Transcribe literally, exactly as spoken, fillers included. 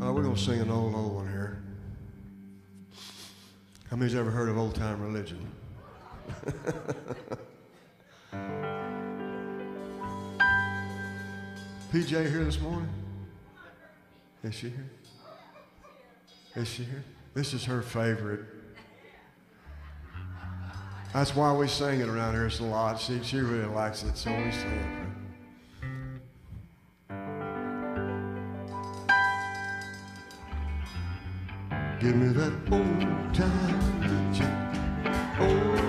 Uh, we're going to sing an old, old one here. How many's ever heard of old-time religion? P J here this morning? Is she here? Is she here? This is her favorite. That's why we sing it around here. It's a lot. She, she really likes it, so we sing it. Give me that old time religion, old